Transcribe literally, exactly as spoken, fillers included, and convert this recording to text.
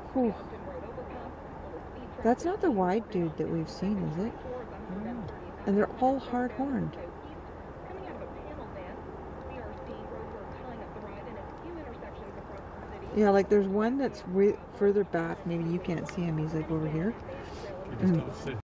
Whew. That's not the wide dude that we've seen, is it? Mm. And they're all hard-horned. Yeah, like there's one that's way further back. Maybe you can't see him. He's like over here. You just don't see.